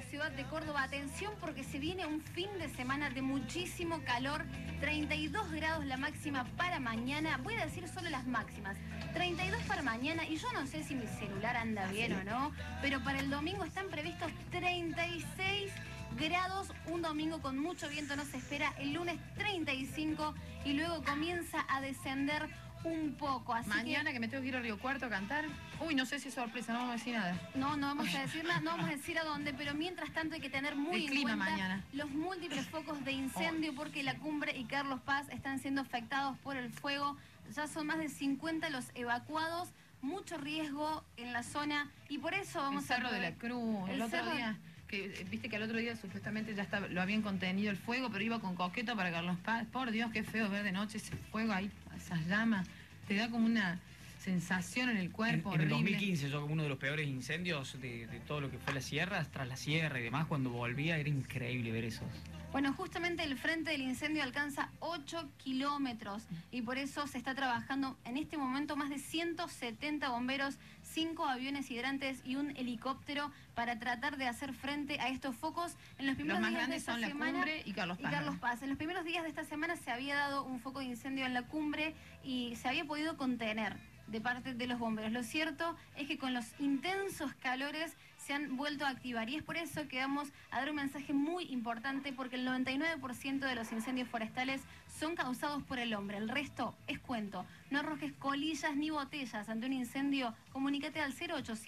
ciudad de Córdoba. Atención porque se viene un fin de semana de muchísimo calor. 32 grados la máxima para mañana. Voy a decir solo las máximas. 32 para mañana y yo no sé si mi celular anda bien o no, pero para el domingo están previstos 36 grados, un domingo con mucho viento no se espera, el lunes 35 y luego comienza a descender un poco. Así mañana que me tengo que ir a Río Cuarto a cantar. Uy, no sé si es sorpresa, no vamos a decir nada. No vamos a decir nada, no vamos a decir a dónde, pero mientras tanto hay que tener muy el clima en cuenta mañana. Los múltiples focos de incendio porque La Cumbre y Carlos Paz están siendo afectados por el fuego. Ya son más de 50 los evacuados, mucho riesgo en la zona y por eso vamos el Cerro de la Cruz, el otro día. Que viste que al otro día supuestamente ya lo habían contenido el fuego, pero iba con coqueto para Carlos Paz. Por Dios, qué feo ver de noche ese fuego ahí, esas llamas. Te da como una sensación en el cuerpo en el horrible. 2015, yo uno de los peores incendios de todo lo que fue la sierra, tras la sierra y demás, cuando volvía era increíble ver esos. Bueno, justamente el frente del incendio alcanza 8 kilómetros y por eso se está trabajando en este momento más de 170 bomberos, 5 aviones hidrantes y un helicóptero para tratar de hacer frente a estos focos. En los primeros más días grandes de esta son La semana, Cumbre y Carlos Paz. En los primeros días de esta semana se había dado un foco de incendio en La Cumbre y se había podido contener de parte de los bomberos. Lo cierto es que con los intensos calores se han vuelto a activar y es por eso que vamos a dar un mensaje muy importante porque el 99% de los incendios forestales son causados por el hombre, el resto es cuento. No arrojes colillas ni botellas ante un incendio, comunícate al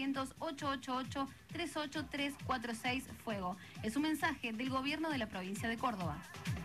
0800-888-38346 Fuego. Es un mensaje del gobierno de la provincia de Córdoba.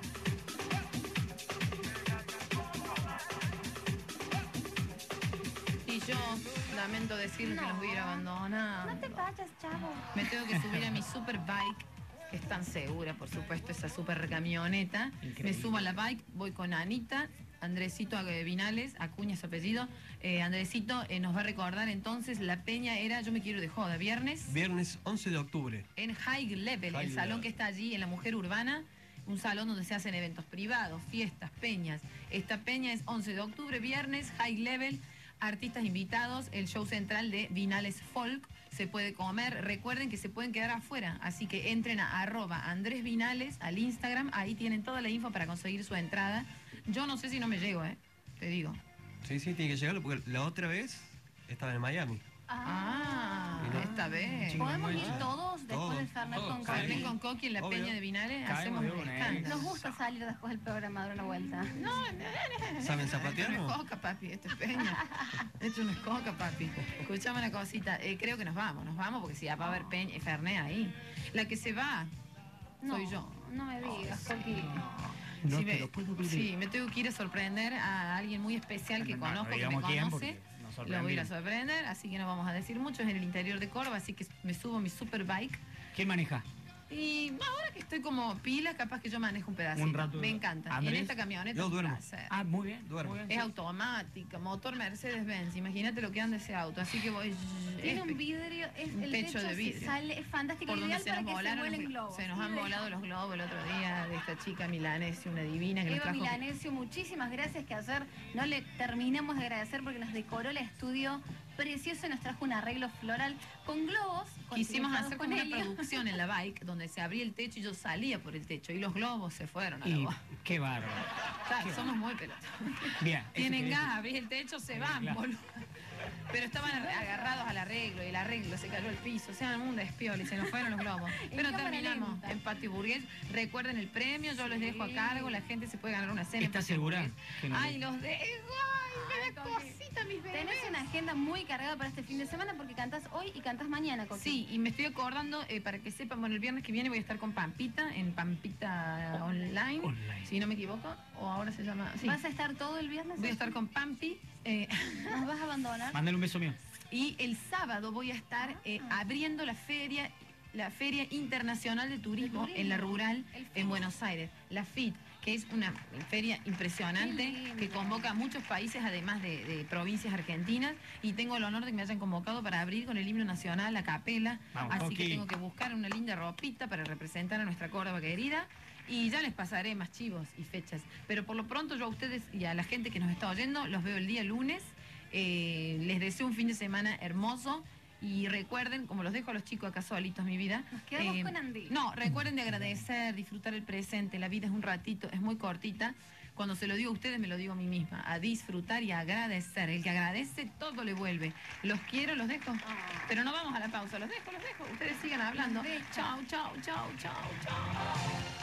Y yo lamento decir que los voy a ir abandonando. No te vayas, chavo. Me tengo que subir a mi super bike, que es tan segura, por supuesto, esa super camioneta. Increíble. Me subo a la bike, voy con Anita, Andresito Vinales, Acuña su apellido. Andresito nos va a recordar entonces, la peña era Yo me quiero de joda, viernes. Viernes 11 de octubre. En High Level, el salón que está allí en la Mujer Urbana. Un salón donde se hacen eventos privados, fiestas, peñas. Esta peña es 11 de octubre, viernes, High Level. Artistas invitados, el show central de Vinales Folk, se puede comer, recuerden que se pueden quedar afuera, así que entren a @Andrés Vinales al Instagram, ahí tienen toda la info para conseguir su entrada. Yo no sé si no me llego, te digo. Sí, tiene que llegarlo porque la otra vez estaba en Miami. Esta vez. ¿Podemos ir todos después del Fernet con Coqui? Fernet con Coqui en la Obvio. peña de Vinales, Caemos hacemos de un una, escándalo. Nos gusta salir después del programa, dar una vuelta. ¿Saben Esto zapatear? no es coca, papi, esto es peña. Esto no es coca, papi. Escuchame una cosita, creo que nos vamos porque si va a haber peña y Fernet ahí. La que se va, soy yo. No me digas, Coqui. No Sí, te lo puedo creer. sí, me tengo que ir a sorprender a alguien muy especial que No, conozco, que me digamos quién, conoce. porque nos Lo voy a ir a sorprendimos. sorprender, así que no vamos a decir mucho. Es en el interior de Córdoba, así que me subo a mi super bike. ¿Quién maneja? Y ahora que estoy como pila, capaz que yo manejo un pedacito. Un rato. Me encanta. ¿Andrés? En esta camioneta Yo es un duermo. placer. Ah, muy bien. Duermo. muy bien, Es sí. automática, motor Mercedes-Benz. Imagínate lo que anda ese auto. Así que voy. Tiene un vidrio, un el techo de se vidrio. sale, es fantástico, Por donde ideal se para nos que se volaron vuelen globos. se nos han volado los globos el otro día de esta chica milanesa, una divina que nos Eva trajo. Milanesio, muchísimas gracias, que ayer no le terminamos de agradecer porque nos decoró el estudio precioso y nos trajo un arreglo floral con globos. Quisimos dibujados hacer con como una helio. producción en la bike donde se abría el techo y yo salía por el techo y los globos se fueron a la Y voz. qué bárbaro. Claro, somos muy pelotas. Bien. eso Tienen quería gas, abrir el techo, se van, claro. boludo. Pero estaban agarrados al arreglo y el arreglo se cayó al piso. O sea, un despiol y se nos fueron los globos. Pero cámara terminamos lenta. en Patio Burgués. Recuerden el premio, yo les dejo a cargo. La gente se puede ganar una cena. en ¿Estás Patio segura Burgués. que no? Ay, los dejo. Ay, me da Coqui. cosita, mis bebés. Tenés una agenda muy cargada para este fin de semana porque cantás hoy y cantás mañana, Coqui. Sí, y me estoy acordando, para que sepan, bueno, el viernes que viene voy a estar con Pampita, en Pampita Online, Online. si no me equivoco, o ahora se llama... Sí, ¿Vas a estar todo el viernes? voy a estar con Pampi, ¿Nos vas a abandonar? Mándale un beso mío. y el sábado voy a estar abriendo la Feria Internacional de Turismo en la Rural El FIT. en Buenos Aires, la FIT, que es una feria impresionante Qué lindo. que convoca a muchos países, además de provincias argentinas, y tengo el honor de que me hayan convocado para abrir con el himno nacional, a capela, Vamos, así que Coqui. tengo que buscar una linda ropita para representar a nuestra Córdoba querida, y ya les pasaré más chivos y fechas, pero por lo pronto yo a ustedes y a la gente que nos está oyendo, los veo el día lunes, les deseo un fin de semana hermoso, Y recuerden, como los dejo a los chicos acá solitos, mi vida. Nos quedamos con Andy. No, recuerden de agradecer, disfrutar el presente. La vida es un ratito, es muy cortita. Cuando se lo digo a ustedes, me lo digo a mí misma. A disfrutar y a agradecer. El que agradece, todo le vuelve. Los quiero, los dejo. Pero no vamos a la pausa. Los dejo. Ustedes sigan hablando. Chao, chao, chao, chao, chao.